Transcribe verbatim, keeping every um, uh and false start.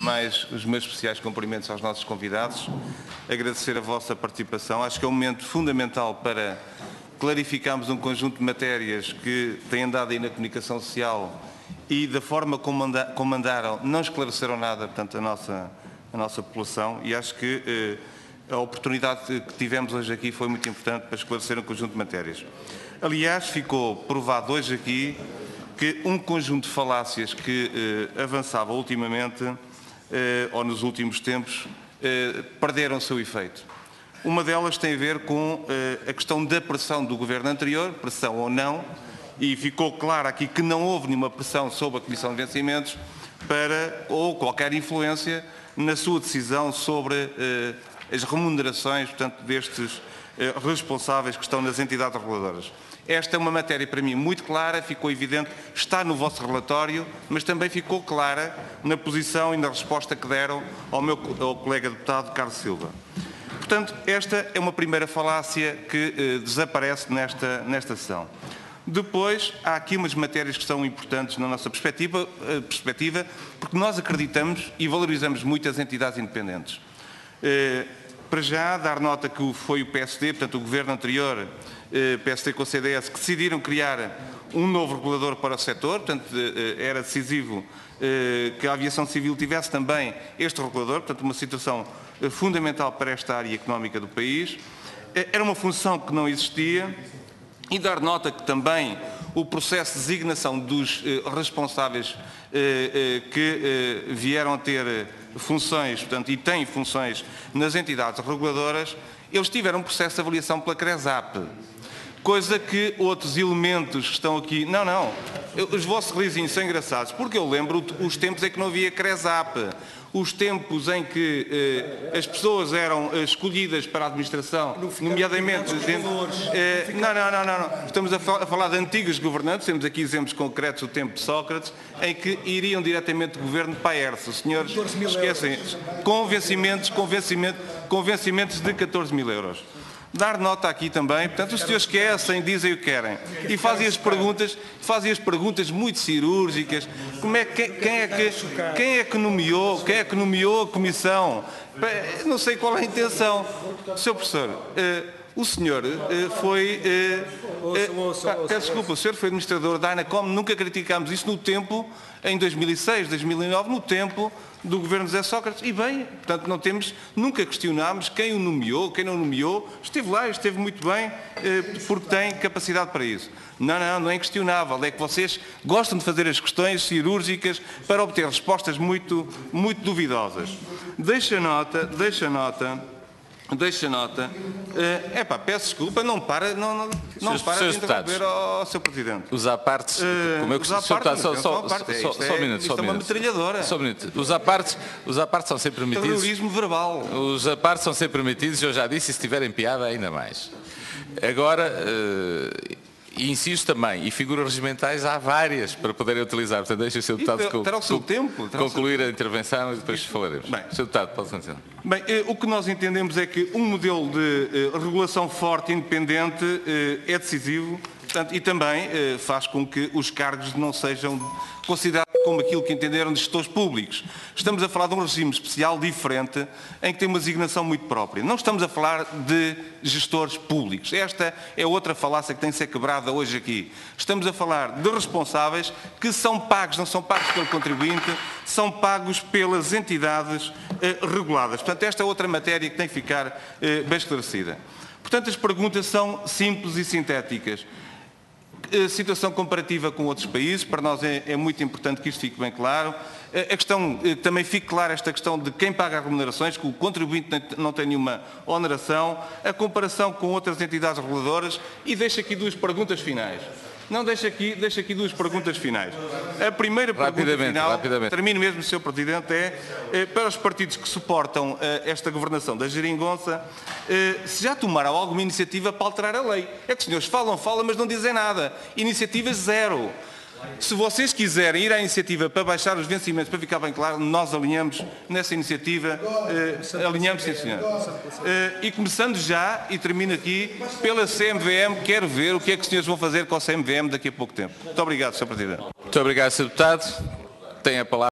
mais, os meus especiais cumprimentos aos nossos convidados, agradecer a vossa participação. Acho que é um momento fundamental para clarificarmos um conjunto de matérias que têm andado aí na comunicação social e da forma como, anda, como andaram não esclareceram nada, portanto, a nossa, a nossa população, e acho que eh, a oportunidade que tivemos hoje aqui foi muito importante para esclarecer um conjunto de matérias. Aliás, ficou provado hoje aqui que um conjunto de falácias que eh, avançava ultimamente, eh, ou nos últimos tempos, eh, perderam o seu efeito. Uma delas tem a ver com eh, a questão da pressão do governo anterior, pressão ou não, e ficou claro aqui que não houve nenhuma pressão sobre a Comissão de Vencimentos para, ou qualquer influência na sua decisão sobre eh, as remunerações, portanto, destes eh, responsáveis que estão nas entidades reguladoras. Esta é uma matéria para mim muito clara, ficou evidente, está no vosso relatório, mas também ficou clara na posição e na resposta que deram ao meu ao colega deputado Carlos Silva. Portanto, esta é uma primeira falácia que eh, desaparece nesta, nesta sessão. Depois, há aqui umas matérias que são importantes na nossa perspectiva, eh, perspectiva porque nós acreditamos e valorizamos muito as entidades independentes. Eh, para já, dar nota que foi o P S D, portanto o governo anterior, eh, P S D com o C D S, que decidiram criar um novo regulador para o setor, portanto eh, era decisivo eh, que a aviação civil tivesse também este regulador, portanto uma situação eh, fundamental para esta área económica do país. Eh, era uma função que não existia. E dar nota que também o processo de designação dos eh, responsáveis eh, eh, que eh, vieram a ter eh, funções, portanto, e têm funções nas entidades reguladoras, eles tiveram um processo de avaliação pela CRESAP. Coisa que outros elementos que estão aqui... Não, não. Os vossos risinhos são engraçados, porque eu lembro os tempos em que não havia CRESAP, os tempos em que eh, as pessoas eram eh, escolhidas para a administração, nomeadamente... Eh, não, não, não, não, não. Estamos a, fal a falar de antigos governantes, temos aqui exemplos concretos do tempo de Sócrates, em que iriam diretamente do governo para a E R S. Os senhores esquecem. Convencimentos, convencimentos, convencimentos de catorze mil euros. Dar nota aqui também, portanto, os senhores esquecem, dizem o que querem e fazem as perguntas, fazem as perguntas muito cirúrgicas. Como é que, quem, é que, quem é que nomeou, quem é que nomeou a comissão? Não sei qual é a intenção. senhor Professor, uh, o senhor uh, foi... Uh, uh, pá, peço desculpa, o senhor foi administrador da ANACOM, nunca criticámos isso no tempo, em dois mil e seis, dois mil e nove, no tempo do governo de José Sócrates, e bem, portanto, não temos, nunca questionámos quem o nomeou, quem não nomeou, esteve lá, esteve muito bem, eh, porque tem capacidade para isso. Não, não, não é inquestionável, é que vocês gostam de fazer as questões cirúrgicas para obter respostas muito, muito duvidosas. Deixa nota, deixa nota... Deixa nota. É uh, pá, peço desculpa, não para, não, não, não para de interromper ao, ao seu Presidente. Os apartes, uh, como eu costumo só, só, só, só, só um minuto, só um minuto. É uma metralhadora. Só um minuto. Os apartes, os apartes são sempre permitidos. Terrorismo verbal. Os apartes são sempre permitidos, eu já disse, e se tiverem piada, ainda mais. Agora, uh, e insisto também, e figuras regimentais há várias para poderem utilizar. Portanto, deixa o senhor Deputado terá o seu tempo, concluir a intervenção e depois falaremos. Bem, senhor Deputado, pode continuar. Bem, eh, o que nós entendemos é que um modelo de eh, regulação forte e independente eh, é decisivo, portanto, e também eh, faz com que os cargos não sejam considerados como aquilo que entenderam de gestores públicos. Estamos a falar de um regime especial diferente, em que tem uma designação muito própria. Não estamos a falar de gestores públicos. Esta é outra falácia que tem de ser quebrada hoje aqui. Estamos a falar de responsáveis que são pagos, não são pagos pelo contribuinte, são pagos pelas entidades eh, reguladas. Portanto, esta é outra matéria que tem que ficar eh, bem esclarecida. Portanto, as perguntas são simples e sintéticas. A situação comparativa com outros países, para nós é, é muito importante que isto fique bem claro. A questão, também fique clara esta questão de quem paga as remunerações, que o contribuinte não tem nenhuma oneração, a comparação com outras entidades reguladoras e deixo aqui duas perguntas finais. Não, deixa aqui, deixa aqui duas perguntas finais. A primeira pergunta final, rapidamente. Termino mesmo, senhor Presidente, é, é para os partidos que suportam uh, esta governação da geringonça, uh, se já tomaram alguma iniciativa para alterar a lei. É que os senhores falam, falam, mas não dizem nada. Iniciativa zero. Se vocês quiserem ir à iniciativa para baixar os vencimentos, para ficar bem claro, nós alinhamos nessa iniciativa, eh, alinhamos, sim senhor. Eh, e começando já, e termino aqui, pela C M V M, quero ver o que é que os senhores vão fazer com a C M V M daqui a pouco tempo. Muito obrigado, senhor Presidente. Muito obrigado, senhor Deputado. Tem a palavra.